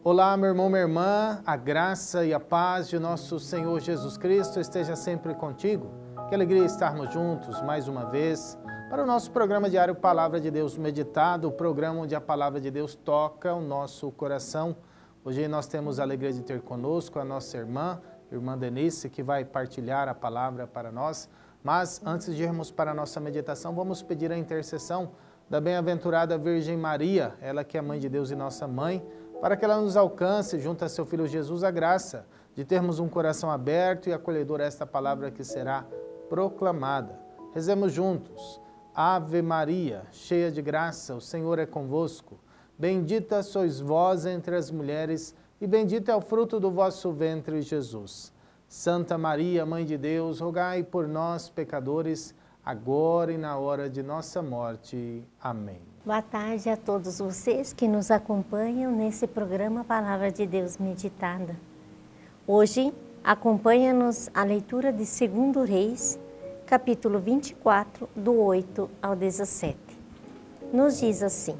Olá, meu irmão, minha irmã, a graça e a paz de nosso Senhor Jesus Cristo esteja sempre contigo. Que alegria estarmos juntos mais uma vez para o nosso programa diário Palavra de Deus Meditado, o programa onde a Palavra de Deus toca o nosso coração. Hoje nós temos a alegria de ter conosco a nossa irmã Denise, que vai partilhar a palavra para nós. Mas antes de irmos para a nossa meditação, vamos pedir a intercessão da bem-aventurada Virgem Maria, ela que é Mãe de Deus e nossa Mãe, para que ela nos alcance, junto a seu Filho Jesus, a graça de termos um coração aberto e acolhedor a esta palavra que será proclamada. Rezemos juntos. Ave Maria, cheia de graça, o Senhor é convosco. Bendita sois vós entre as mulheres, e bendito é o fruto do vosso ventre, Jesus. Santa Maria, Mãe de Deus, rogai por nós, pecadores, agora e na hora de nossa morte. Amém. Boa tarde a todos vocês que nos acompanham nesse programa Palavra de Deus Meditada. Hoje, acompanha-nos a leitura de 2 Reis, capítulo 24, do 8 ao 17. Nos diz assim: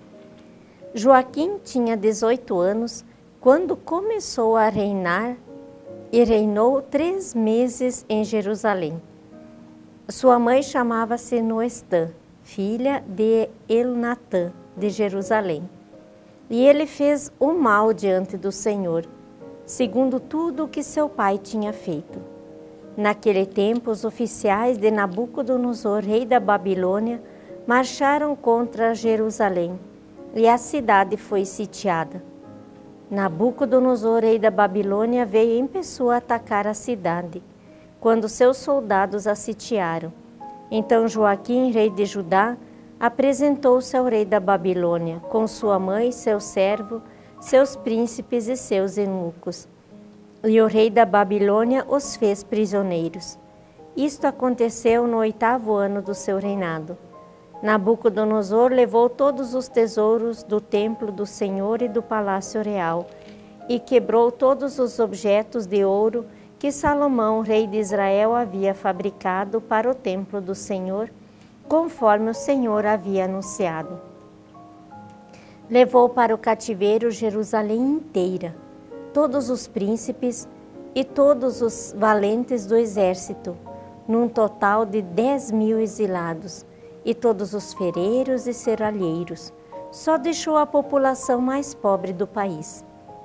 Joaquim tinha 18 anos quando começou a reinar e reinou 3 meses em Jerusalém. Sua mãe chamava-se Noestã, filha de Elnatã, de Jerusalém. E ele fez o mal diante do Senhor, segundo tudo o que seu pai tinha feito. Naquele tempo, os oficiais de Nabucodonosor, rei da Babilônia, marcharam contra Jerusalém, e a cidade foi sitiada. Nabucodonosor, rei da Babilônia, veio em pessoa atacar a cidade, quando seus soldados a sitiaram. Então Joaquim, rei de Judá, apresentou-se ao rei da Babilônia, com sua mãe, seu servo, seus príncipes e seus eunucos. E o rei da Babilônia os fez prisioneiros. Isto aconteceu no 8º ano do seu reinado. Nabucodonosor levou todos os tesouros do templo do Senhor e do palácio real, e quebrou todos os objetos de ouro que Salomão, rei de Israel, havia fabricado para o templo do Senhor, conforme o Senhor havia anunciado. Levou para o cativeiro Jerusalém inteira, todos os príncipes e todos os valentes do exército, num total de 10.000 exilados, e todos os ferreiros e serralheiros. Só deixou a população mais pobre do país.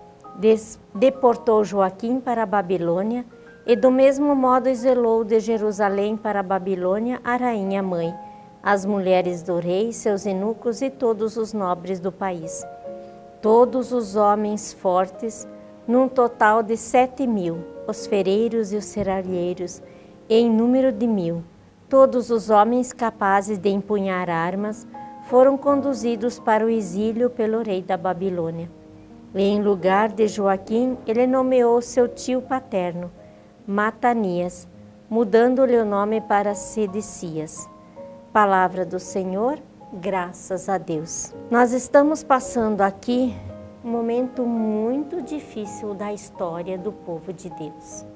Deportou Joaquim para a Babilônia, e do mesmo modo exilou de Jerusalém para a Babilônia a rainha mãe, as mulheres do rei, seus eunucos e todos os nobres do país. Todos os homens fortes, num total de 7.000, os ferreiros e os serralheiros, em número de 1.000. Todos os homens capazes de empunhar armas foram conduzidos para o exílio pelo rei da Babilônia. E em lugar de Joaquim, ele nomeou seu tio paterno, Matanias, mudando-lhe o nome para Sedecias. Palavra do Senhor, graças a Deus. Nós estamos passando aqui um momento muito difícil da história do povo de Deus.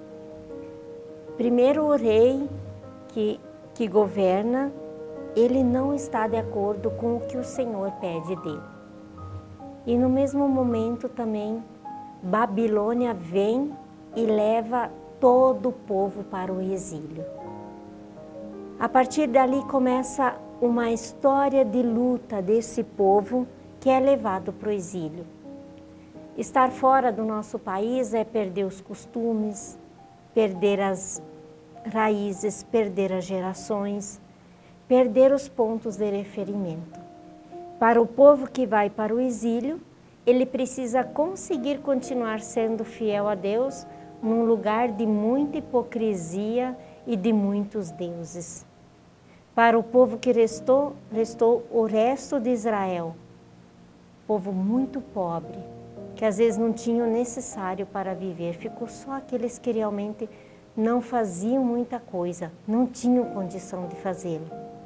Primeiro, o rei que governa, ele não está de acordo com o que o Senhor pede dele. E no mesmo momento também, Babilônia vem e leva todo o povo para o exílio. A partir dali começa uma história de luta desse povo que é levado para o exílio. Estar fora do nosso país é perder os costumes, perder as raízes, perder as gerações, perder os pontos de referimento. Para o povo que vai para o exílio, ele precisa conseguir continuar sendo fiel a Deus num lugar de muita hipocrisia e de muitos deuses. Para o povo que restou o resto de Israel, povo muito pobre, que às vezes não tinha o necessário para viver, ficou só aqueles que realmente não faziam muita coisa, não tinham condição de fazê-lo.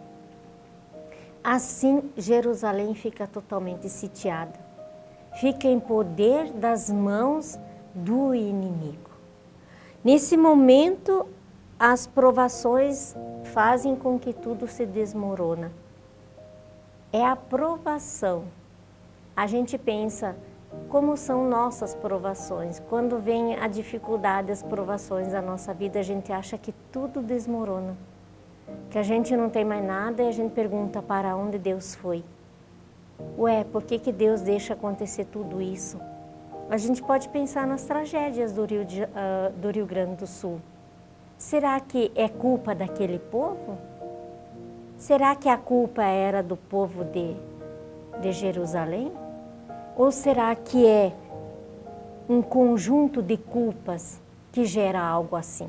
Assim, Jerusalém fica totalmente sitiada, fica em poder das mãos do inimigo. Nesse momento, as provações fazem com que tudo se desmorona. É a provação. A gente pensa, como são nossas provações. Quando vem a dificuldade, as provações da nossa vida, a gente acha que tudo desmorona, que a gente não tem mais nada e a gente pergunta para onde Deus foi. Ué, por que Deus deixa acontecer tudo isso? A gente pode pensar nas tragédias do Rio Grande do Sul. Será que é culpa daquele povo? Será que a culpa era do povo de Jerusalém? Ou será que é um conjunto de culpas que gera algo assim?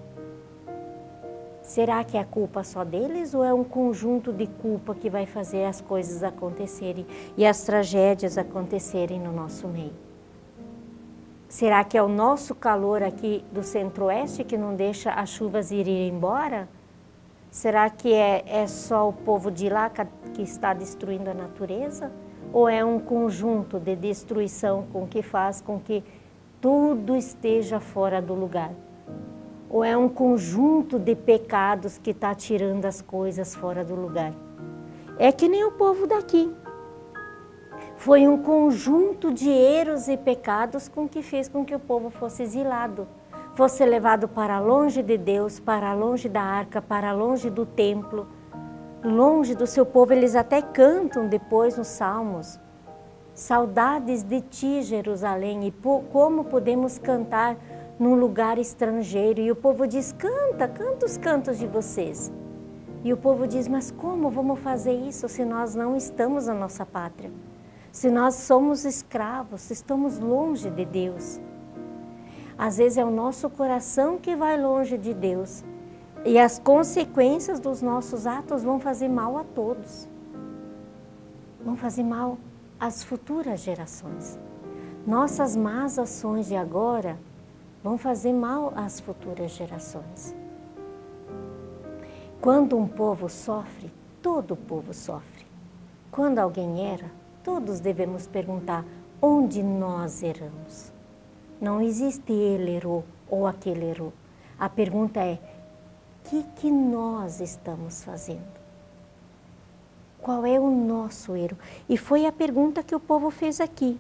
Será que é a culpa só deles ou é um conjunto de culpa que vai fazer as coisas acontecerem e as tragédias acontecerem no nosso meio? Será que é o nosso calor aqui do centro-oeste que não deixa as chuvas irem embora? Será que é só o povo de lá que está destruindo a natureza? Ou é um conjunto de destruição que faz com que tudo esteja fora do lugar? Ou é um conjunto de pecados que está tirando as coisas fora do lugar? É que nem o povo daqui. Foi um conjunto de erros e pecados que fez com que o povo fosse exilado, fosse levado para longe de Deus, para longe da arca, para longe do templo, longe do seu povo. Eles até cantam depois nos Salmos: saudades de ti, Jerusalém, e como podemos cantar num lugar estrangeiro? E o povo diz: canta os cantos de vocês. E o povo diz: mas como vamos fazer isso se nós não estamos na nossa pátria? Se nós somos escravos, estamos longe de Deus. Às vezes é o nosso coração que vai longe de Deus. E as consequências dos nossos atos vão fazer mal a todos. Vão fazer mal às futuras gerações. Nossas más ações de agora vão fazer mal às futuras gerações. Quando um povo sofre, todo o povo sofre. Quando alguém erra, todos devemos perguntar: onde nós erramos? Não existe ele errou ou aquele errou. A pergunta é: o que nós estamos fazendo? Qual é o nosso erro? E foi a pergunta que o povo fez aqui.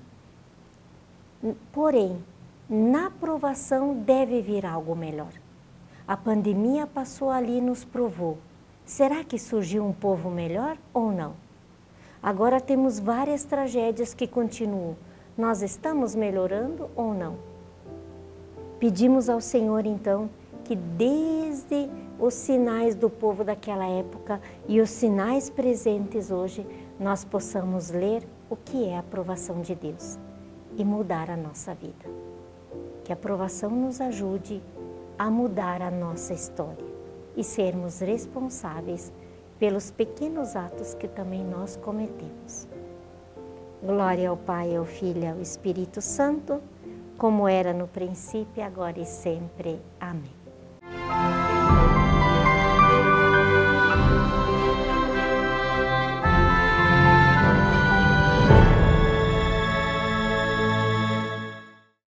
Porém, na provação deve vir algo melhor. A pandemia passou ali e nos provou. Será que surgiu um povo melhor ou não? Agora temos várias tragédias que continuam. Nós estamos melhorando ou não? Pedimos ao Senhor, então, que desde os sinais do povo daquela época e os sinais presentes hoje, nós possamos ler o que é a aprovação de Deus e mudar a nossa vida. Que a aprovação nos ajude a mudar a nossa história e sermos responsáveis pelos pequenos atos que também nós cometemos. Glória ao Pai, ao Filho e ao Espírito Santo, como era no princípio, agora e sempre. Amém.